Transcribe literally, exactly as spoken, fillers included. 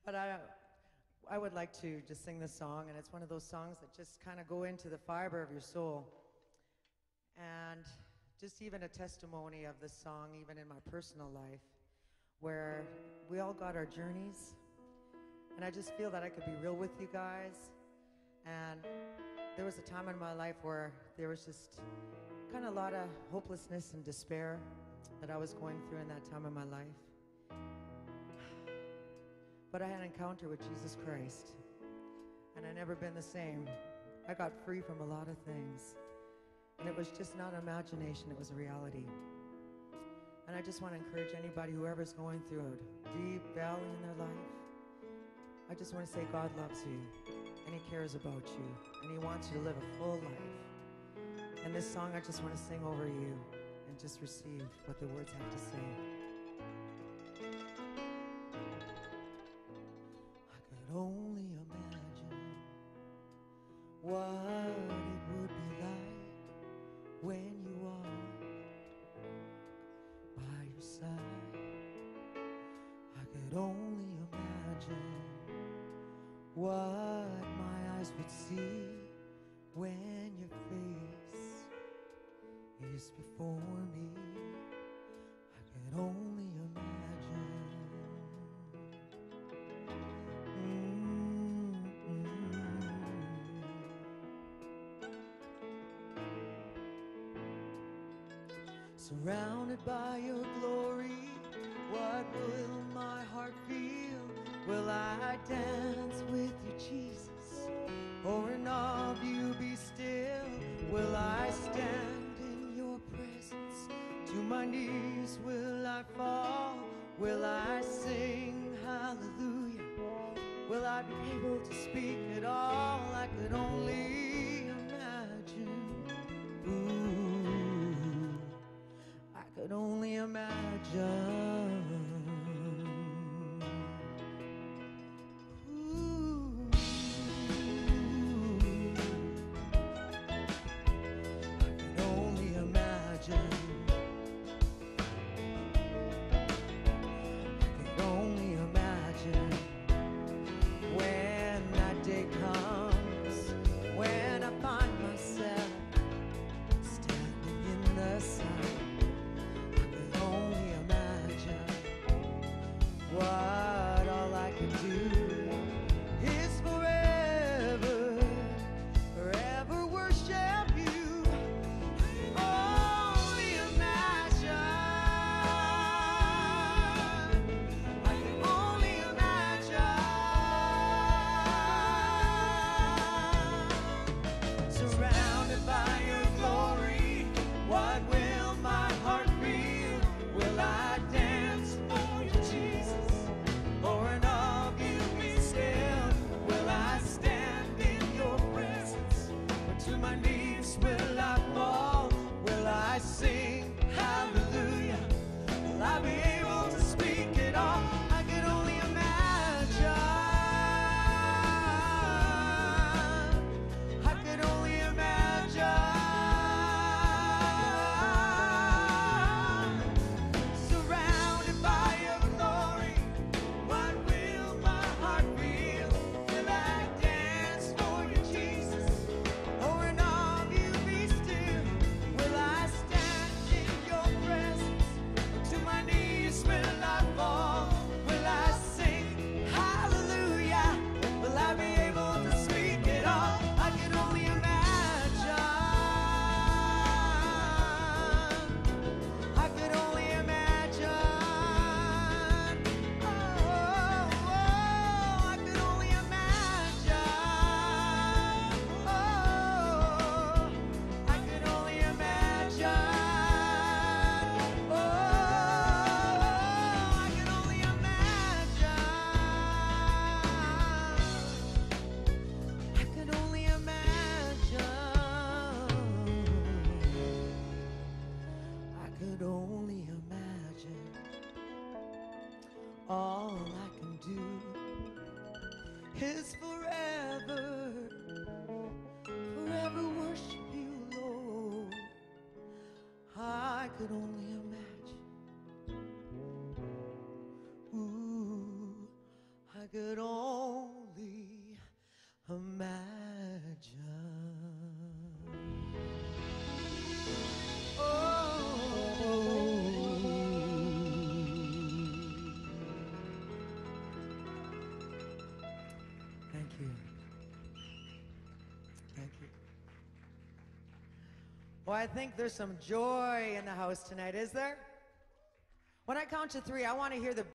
But I, I would like to just sing this song, and it's one of those songs that just kind of go into the fiber of your soul. And just even a testimony of this song, even in my personal life, where we all got our journeys. And I just feel that I could be real with you guys. And there was a time in my life where there was just kind of a lot of hopelessness and despair that I was going through in that time of my life. But I had an encounter with Jesus Christ, and I never been the same. I got free from a lot of things, and it was just not imagination, it was a reality. And I just want to encourage anybody, whoever's going through a deep valley in their life, I just want to say God loves you, and He cares about you, and He wants you to live a full life. And this song I just want to sing over you and just receive what the words have to say. I could only imagine what it would be like when you are by your side. I could only imagine what my eyes would see when your face is before me. I could only imagine. Mm-hmm. Surrounded by your glory, what will my heart feel? Will I dance with you, Jesus? Or in awe of you be still? Will I stand in your presence? To my knees will I fall? Will I sing hallelujah? Will I be able to speak at all? I could only imagine. Ooh, I could only imagine. could only imagine. Thank you. Thank you. Well, I think there's some joy in the house tonight, is there? When I count to three, I want to hear the